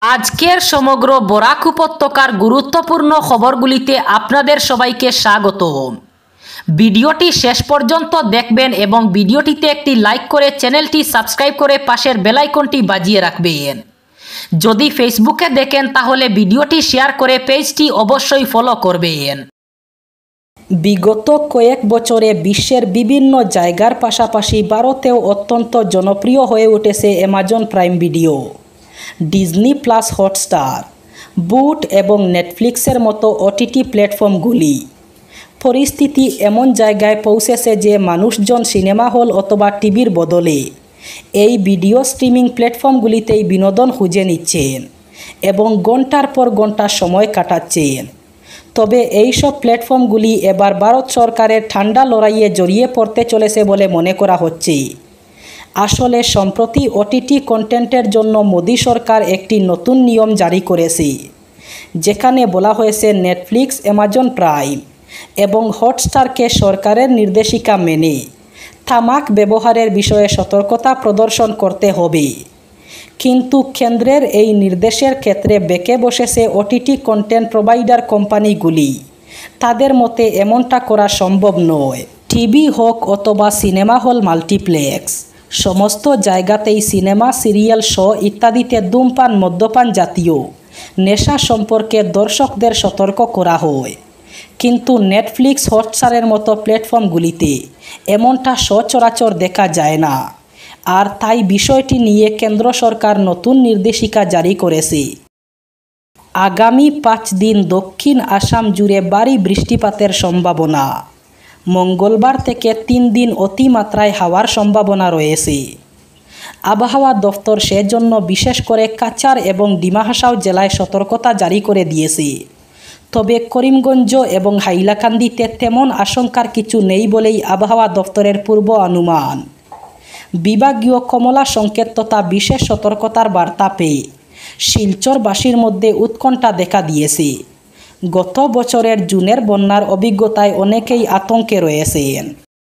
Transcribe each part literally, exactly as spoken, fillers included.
আজকের সমগ্র বরাক উপত্যকার গুরুত্বপূর্ণ খবরগুলিতে আপনাদের সবাইকে স্বাগত। ভিডিওটি শেষ পর্যন্ত দেখবেন এবং ভিডিওটিতে একটি লাইক করে চ্যানেলটি সাবস্ক্রাইব করে পাশের বেল আইকনটি বাজিয়ে রাখবেন। যদি ফেসবুকে দেখেন তাহলে ভিডিওটি শেয়ার করে পেজটি অবশ্যই ফলো করবেন। বিগত কয়েক বছরে বিশ্বের বিভিন্ন জায়গার পাশাপাশি ভারতেও অত্যন্ত জনপ্রিয় হয়ে উঠেছে Amazon Prime Video, Disney Plus, Hotstar, Voot এবং নেটফ্লিক্সের মতো ওটিটি প্ল্যাটফর্মগুলি। পরিস্থিতি এমন জায়গায় পৌঁছেছে যে মানুষজন সিনেমা হল অথবা টিভির বদলে এই ভিডিও স্ট্রিমিং প্ল্যাটফর্মগুলিতেই বিনোদন খুঁজে নিচ্ছেন এবং ঘন্টার পর ঘন্টা সময় কাটাচ্ছেন। তবে এইসব প্ল্যাটফর্মগুলি এবার ভারত সরকারের ঠান্ডা লড়াইয়ে জড়িয়ে পড়তে চলেছে বলে মনে করা হচ্ছে। আসলে সম্প্রতি ওটিটি কন্টেন্টের জন্য মোদি সরকার একটি নতুন নিয়ম জারি করেছে, যেখানে বলা হয়েছে নেটফ্লিক্স, অ্যামাজন প্রাইম এবং হটস্টারকে সরকারের নির্দেশিকা মেনে তামাক ব্যবহারের বিষয়ে সতর্কতা প্রদর্শন করতে হবে। কিন্তু কেন্দ্রের এই নির্দেশের ক্ষেত্রে বেঁকে বসেছে ওটিটি কন্টেন্ট প্রোভাইডার কোম্পানিগুলি। তাদের মতে এমনটা করা সম্ভব নয়। টিভি হোক অথবা সিনেমা হল, মাল্টিপ্লেক্স, সমস্ত জায়গাতেই সিনেমা, সিরিয়াল, শো ইত্যাদিতে ধূমপান, মদ্যপান জাতীয় নেশা সম্পর্কে দর্শকদের সতর্ক করা হয়। কিন্তু নেটফ্লিক্স, হটস্টারের মতো প্ল্যাটফর্মগুলিতে এমনটা সচরাচর দেখা যায় না। আর তাই বিষয়টি নিয়ে কেন্দ্র সরকার নতুন নির্দেশিকা জারি করেছে। আগামী পাঁচ দিন দক্ষিণ আসাম জুড়ে ভারী বৃষ্টিপাতের সম্ভাবনা। মঙ্গলবার থেকে তিন দিন অতিমাত্রায় হওয়ার সম্ভাবনা রয়েছে। আবহাওয়া দফতর সেজন্য বিশেষ করে কাছাড় এবং ডিমা হাসাও জেলায় সতর্কতা জারি করে দিয়েছে। তবে করিমগঞ্জ এবং হাইলাকান্দিতে তেমন আশঙ্কার কিছু নেই বলেই আবহাওয়া দফতরের পূর্ব অনুমান। বিভাগীয় কমলা সংকেত তথা বিশেষ সতর্কতার বার্তা পেয়ে শিলচরবাসীর মধ্যে উৎকণ্ঠা দেখা দিয়েছে। গত বছরের জুনের বন্যার অভিজ্ঞতায় অনেকেই আতঙ্কে রয়েছেন।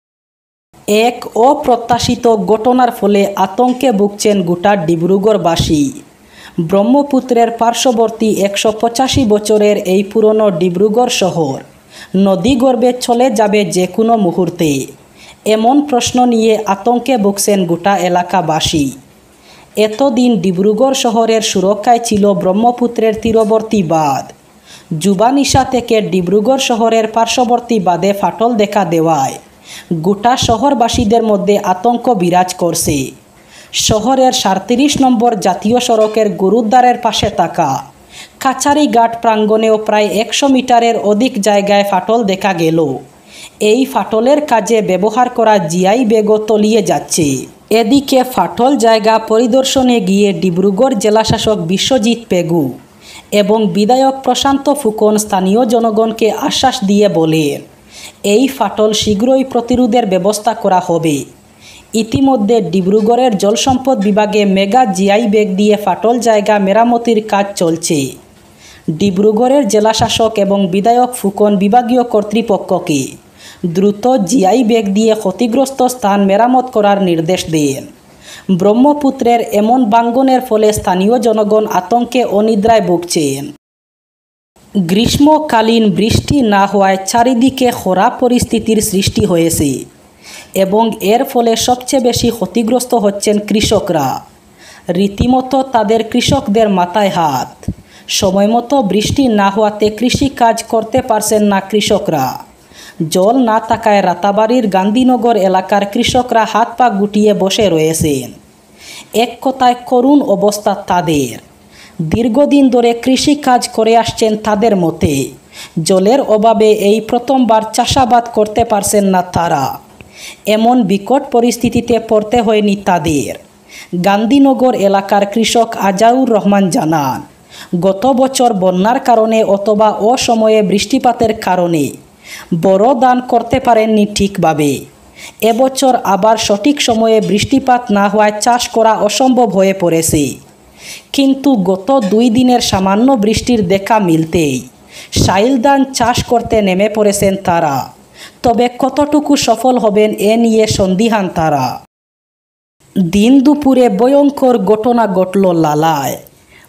এক অপ্রত্যাশিত ঘটনার ফলে আতঙ্কে ভুগছেন গোটা ডিব্রুগড়বাসী। ব্রহ্মপুত্রের পার্শ্ববর্তী একশো পঁচাশি বছরের এই পুরনো ডিব্রুগড় শহর নদীগর্ভে চলে যাবে যে কোনো মুহূর্তে, এমন প্রশ্ন নিয়ে আতঙ্কে ভুগছেন গোটা এলাকাবাসী। এতদিন ডিব্রুগড় শহরের সুরক্ষায় ছিল ব্রহ্মপুত্রের তীরবর্তী বাঁধ। যুবানিশা থেকে ডিব্রুগড় শহরের পার্শ্ববর্তী বাঁধে ফাটল দেখা দেওয়ায় গোটা শহরবাসীদের মধ্যে আতঙ্ক বিরাজ করছে। শহরের সাঁত্রিশ নম্বর জাতীয় সড়কের গুরুদ্বারের পাশে থাকা কাছারিঘাট প্রাঙ্গণেও প্রায় একশো মিটারের অধিক জায়গায় ফাটল দেখা গেল। এই ফাটলের কাজে ব্যবহার করা জিআই ব্যাগও তলিয়ে যাচ্ছে। এদিকে ফাটল জায়গা পরিদর্শনে গিয়ে ডিব্রুগড় জেলাশাসক বিশ্বজিৎ পেগু এবং বিধায়ক প্রশান্ত ফুকন স্থানীয় জনগণকে আশ্বাস দিয়ে বলেন, এই ফাটল শীঘ্রই প্রতিরোধের ব্যবস্থা করা হবে। ইতিমধ্যে ডিব্রুগড়ের জলসম্পদ বিভাগে মেগা জিআই ব্যাগ দিয়ে ফাটল জায়গা মেরামতির কাজ চলছে। ডিব্রুগড়ের জেলাশাসক এবং বিধায়ক ফুকন বিভাগীয় কর্তৃপক্ষকে দ্রুত জিআই ব্যাগ দিয়ে ক্ষতিগ্রস্ত স্থান মেরামত করার নির্দেশ দেন। ব্রহ্মপুত্রের এমন ভাঙ্গনের ফলে স্থানীয় জনগণ আতঙ্কে অনিদ্রায় ভুগছেন। গ্রীষ্মকালীন বৃষ্টি না হওয়ায় চারিদিকে খরা পরিস্থিতির সৃষ্টি হয়েছে এবং এর ফলে সবচেয়ে বেশি ক্ষতিগ্রস্ত হচ্ছেন কৃষকরা। রীতিমতো তাদের কৃষকদের মাথায় হাত। সময়মতো বৃষ্টি না হওয়াতে কৃষি কাজ করতে পারছেন না কৃষকরা। জল না থাকায় রাতাবাড়ির গান্ধীনগর এলাকার কৃষকরা হাত পা গুটিয়ে বসে রয়েছেন। এক কথায় করুণ অবস্থা তাদের। দীর্ঘদিন ধরে কৃষি কাজ করে আসছেন তাদের মতে জলের অভাবে এই প্রথমবার চাষাবাদ করতে পারছেন না তারা। এমন বিকট পরিস্থিতিতে পড়তে হয়নি তাদের। গান্ধীনগর এলাকার কৃষক আজাউর রহমান জানান, গত বছর বন্যার কারণে অথবা অসময়ে বৃষ্টিপাতের কারণে বড় ধান করতে পারেননি ঠিকভাবে। এবছর আবার সঠিক সময়ে বৃষ্টিপাত না হওয়ায় চাষ করা অসম্ভব হয়ে পড়েছে। কিন্তু গত দুই দিনের সামান্য বৃষ্টির দেখা মিলতেই শাইল ধান চাষ করতে নেমে পড়েছেন তারা। তবে কতটুকু সফল হবেন এ নিয়ে সন্দিহান তারা। দিন দুপুরে ভয়ঙ্কর ঘটনা ঘটল লালায়।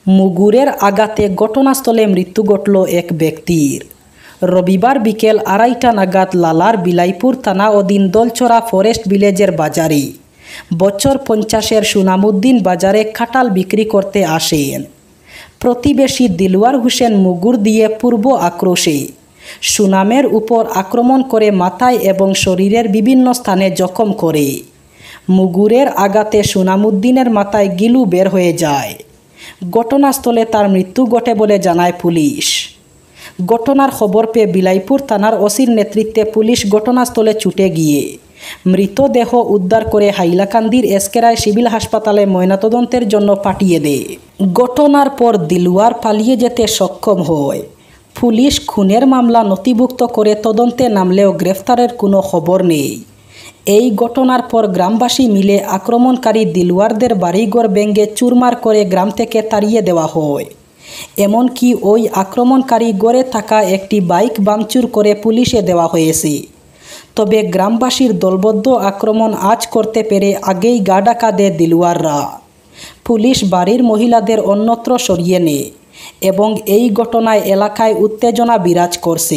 মুগুরের আঘাতে ঘটনাস্থলে মৃত্যু ঘটল এক ব্যক্তির। রবিবার বিকেল আড়াইটা নাগাদ লালার বিলাইপুর থানা অধীন দলছড়া ফরেস্ট ভিলেজের বাজারে বছর পঞ্চাশের সুনামুদ্দিন বাজারে খাটাল বিক্রি করতে আসেন। প্রতিবেশী দিলওয়ার হোসেন মুগুর দিয়ে পূর্ব আক্রোশে সুনামের উপর আক্রমণ করে মাথায় এবং শরীরের বিভিন্ন স্থানে জখম করে। মুগুরের আঘাতে সুনামুদ্দিনের মাথায় গিলু বের হয়ে যায়। ঘটনাস্থলে তার মৃত্যু ঘটে বলে জানায় পুলিশ। ঘটনার খবর পেয়ে বিলাইপুর থানার ওসির নেতৃত্বে পুলিশ ঘটনাস্থলে ছুটে গিয়ে মৃতদেহ উদ্ধার করে হাইলাকান্দির এসকেরায় সিভিল হাসপাতালে ময়নাতদন্তের জন্য পাঠিয়ে দেয়। ঘটনার পর দিলওয়ার পালিয়ে যেতে সক্ষম হয়। পুলিশ খুনের মামলা নথিভুক্ত করে তদন্তে নামলেও গ্রেফতারের কোনো খবর নেই। এই ঘটনার পর গ্রামবাসী মিলে আক্রমণকারী দিলওয়ারদের বাড়িঘর ভেঙে চুরমার করে গ্রাম থেকে তাড়িয়ে দেওয়া হয়। এমনকি ওই আক্রমণকারী গড়ে থাকা একটি বাইক ভাঙচুর করে পুলিশে দেওয়া হয়েছে। তবে গ্রামবাসীর দলবদ্ধ আক্রমণ আজ করতে পেরে আগেই গা ঢাকা দেয় দিলওয়াররা। পুলিশ বাড়ির মহিলাদের অন্যত্র সরিয়ে নেয় এবং এই ঘটনায় এলাকায় উত্তেজনা বিরাজ করছে।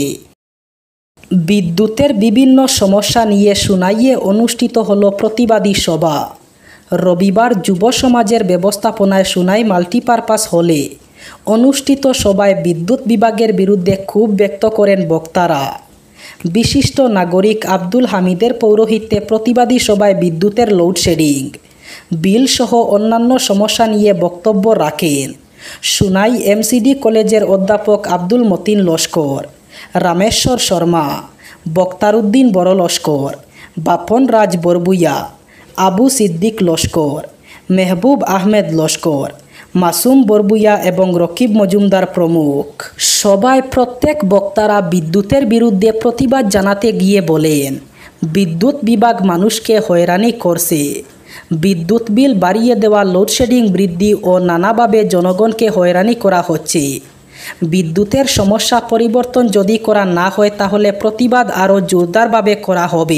বিদ্যুতের বিভিন্ন সমস্যা নিয়ে সুনাইয়ে অনুষ্ঠিত হলো প্রতিবাদী সভা। রবিবার যুব সমাজের ব্যবস্থাপনায় সুনাই মাল্টিপারপাস হলে অনুষ্ঠিত সভায় বিদ্যুৎ বিভাগের বিরুদ্ধে ক্ষোভ ব্যক্ত করেন বক্তারা। বিশিষ্ট নাগরিক আব্দুল হামিদের পৌরোহিত্যে প্রতিবাদী সভায় বিদ্যুতের লোডশেডিং বিল সহ অন্যান্য সমস্যা নিয়ে বক্তব্য রাখেন সুনাই এমসিডি কলেজের অধ্যাপক আব্দুল মতিন লস্কর, রামেশ্বর শর্মা, বক্তারউদ্দিন বড় লস্কর, বাপন রাজ বরবুইয়া, আবু সিদ্দিক লস্কর, মেহবুব আহমেদ লস্কর, মাসুম বরবুইয়া এবং রকিব মজুমদার প্রমুখ। সবাই প্রত্যেক বক্তারা বিদ্যুতের বিরুদ্ধে প্রতিবাদ জানাতে গিয়ে বলেন, বিদ্যুৎ বিভাগ মানুষকে হয়রানি করছে। বিদ্যুৎ বিল বাড়িয়ে দেওয়া, লোডশেডিং বৃদ্ধি ও নানাভাবে জনগণকে হয়রানি করা হচ্ছে। বিদ্যুতের সমস্যা পরিবর্তন যদি করা না হয় তাহলে প্রতিবাদ আরও জোরদারভাবে করা হবে।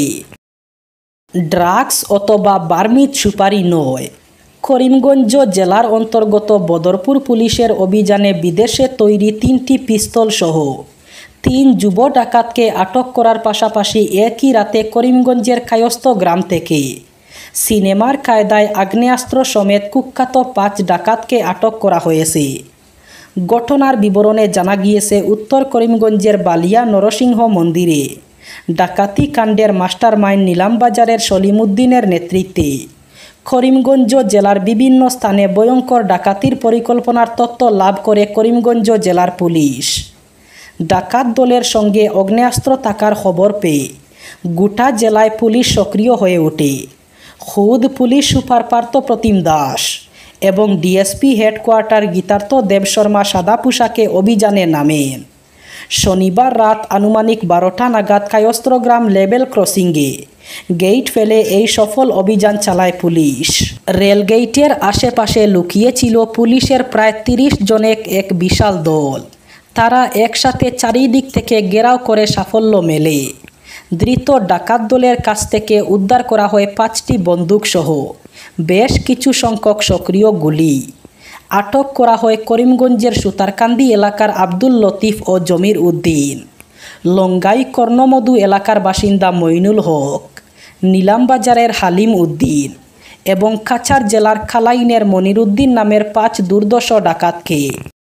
ড্রাগস অথবা বার্মিজ সুপারি নয়। করিমগঞ্জ জেলার অন্তর্গত বদরপুর পুলিশের অভিযানে বিদেশে তৈরি তিনটি পিস্তল সহ তিন যুব ডাকাতকে আটক করার পাশাপাশি একই রাতে করিমগঞ্জের কায়স্থ গ্রাম থেকে সিনেমার কায়দায় আগ্নেয়াস্ত্র সমেত কুখ্যাত পাঁচ ডাকাতকে আটক করা হয়েছে। ঘটনার বিবরণে জানা গিয়েছে, উত্তর করিমগঞ্জের বালিয়া নরসিংহ মন্দিরে ডাকাতি কাণ্ডের মাস্টারমাইন্ড নিলামবাজারের সলিমুদ্দিনের নেতৃত্বে করিমগঞ্জ জেলার বিভিন্ন স্থানে ভয়ঙ্কর ডাকাতির পরিকল্পনার তথ্য লাভ করে করিমগঞ্জ জেলার পুলিশ। ডাকাত দলের সঙ্গে আগ্নেয়াস্ত্র থাকার খবর পেয়ে গোটা জেলায় পুলিশ সক্রিয় হয়ে ওঠে। খুদ পুলিশ সুপার পার্থ প্রতিম দাস এবং ডিএসপি হেডকোয়ার্টার গীতার্থ দেবশর্মা সাদা পোশাকে অভিযানে নামেন। শনিবার রাত আনুমানিক বারোটা নাগাদ কায়স্ত্রগ্রাম লেভেল ক্রসিংয়ে গেট ফেলে এই সফল অভিযান চালায় পুলিশ। রেলগেটের আশেপাশে লুকিয়ে ছিল পুলিশের প্রায় তিরিশ জনের এক বিশাল দল। তারা একসাথে চারিদিক থেকে ঘেরাও করে সাফল্য মেলে। ধৃত ডাকাত দলের কাছ থেকে উদ্ধার করা হয় পাঁচটি বন্দুকসহ বেশ কিছু সংখ্যক সক্রিয় গুলি। আটক করা হয় করিমগঞ্জের সুতারকান্দি এলাকার আব্দুল লতিফ ও জমির উদ্দিন, লঙ্গাই কর্ণমধু এলাকার বাসিন্দা মইনুল হক, নিলামবাজারের হালিম উদ্দিন এবং কাছাড় জেলার খালাইনের মনিরুদ্দিন নামের পাঁচ দুর্ধর্ষ ডাকাতকে।